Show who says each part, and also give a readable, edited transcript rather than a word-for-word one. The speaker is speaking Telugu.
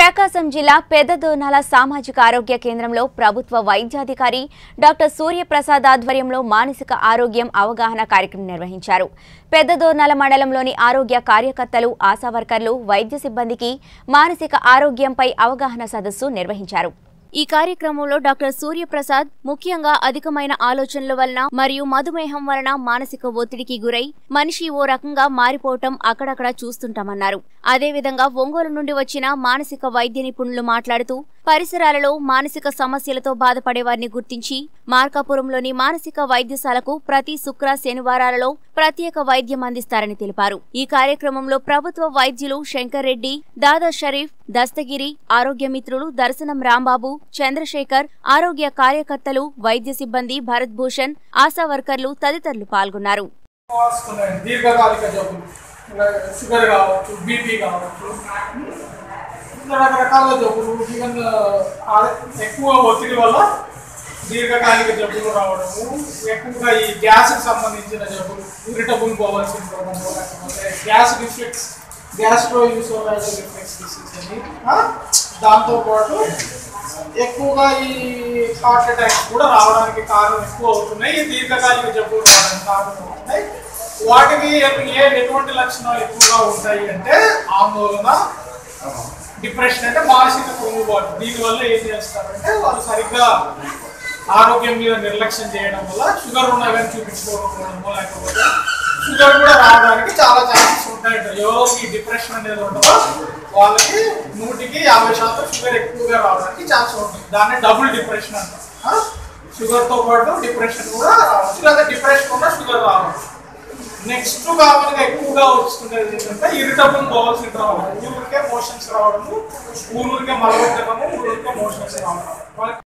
Speaker 1: ప్రకాశం జిల్లా పెద్దదోర్నాల సామాజిక ఆరోగ్య కేంద్రంలో ప్రభుత్వ వైద్యాధికారి డాక్టర్ సూర్యప్రసాద్ ఆధ్వర్యంలో మానసిక ఆరోగ్యం అవగాహన కార్యక్రమం నిర్వహించారు. పెద్దదోర్నాల మండలంలోని ఆరోగ్య కార్యకర్తలు, ఆశా వర్కర్లు, వైద్య సిబ్బందికి మానసిక ఆరోగ్యంపై అవగాహన సదస్సు నిర్వహించారు. ఈ కార్యక్రమంలో డాక్టర్ సూర్యప్రసాద్ ముఖ్యంగా అధికమైన ఆలోచనల వలన మరియు మధుమేహం వలన మానసిక ఒత్తిడికి గురై మనిషి ఓ రకంగా మారిపోవటం అక్కడక్కడ చూస్తుంటామన్నారు. అదేవిధంగా ఒంగోలు నుండి వచ్చిన మానసిక వైద్య నిపుణులు మాట్లాడుతూ పరిసరాలలో మానసిక సమస్యలతో బాధపడే వారిని గుర్తించి మార్కాపురంలోని మానసిక వైద్యశాలకు ప్రతి శుక్ర శనివారాలలో ప్రత్యేక వైద్యం అందిస్తారని తెలిపారు. ఈ కార్యక్రమంలో ప్రభుత్వ వైద్యులు శంకర్ రెడ్డి, దాదా షరీఫ్, దస్తగిరి, ఆరోగ్య మిత్రులు దర్శనం రాంబాబు, చంద్రశేఖర్, ఆరోగ్య కార్యకర్తలు, వైద్య సిబ్బంది, భరత్ భూషణ్, ఆశా వర్కర్లు తదితరులు పాల్గొన్నారు.
Speaker 2: షుగర్ కావచ్చు, బీపీ కావచ్చు, రకరకాల జబ్బులు, ఈవెన్ ఎక్కువ ఒత్తిడి వల్ల దీర్ఘకాలిక జబ్బులు రావడము, ఎక్కువగా ఈ గ్యాస్కి సంబంధించిన జబ్బులు, ఇరిటబుల్ బౌల్ సిండ్రోమ్, లేకపోతే gas reflex, gastroesophageal reflex disease అని, దాంతోపాటు ఎక్కువగా ఈ హార్ట్ అటాక్స్ కూడా రావడానికి కారణం ఎక్కువ అవుతున్నాయి. ఈ దీర్ఘకాలిక జబ్బులు రావడానికి కారణం అవుతున్నాయి. వాటికి ఎటువంటి లక్షణాలు ఎక్కువగా ఉంటాయి అంటే ఆందోళన, డిప్రెషన్, అంటే మానసిక కుంగుబాటు. దీనివల్ల ఏం చేస్తారంటే వాళ్ళు సరిగ్గా ఆరోగ్యం మీద నిర్లక్ష్యం చేయడం వల్ల షుగర్ ఉన్నా కానీ చూపించుకోకపోవడము, లేకపోతే షుగర్ కూడా రావడానికి చాలా ఛాన్సెస్ ఉంటాయంట. ఎవరికి డిప్రెషన్ అనేది ఉండదో వాళ్ళకి 100% షుగర్ ఎక్కువగా రావడానికి ఛాన్స్ ఉంటుంది. దాన్ని డబుల్ డిప్రెషన్ అంటారు. షుగర్తో పాటు డిప్రెషన్ కూడా రావచ్చు, లేదా డిప్రెషన్ కూడా షుగర్ రావచ్చు. నెక్స్ట్ కామన్గా ఎక్కువగా వస్తుండేది ఏంటంటే ఇరిటబుల్ బౌల్ సిండ్రోమ్. ఊరికే మోషన్స్ రావడము, ఊరికే మలబద్ధకము, ఊరికే మోషన్స్ రావడం.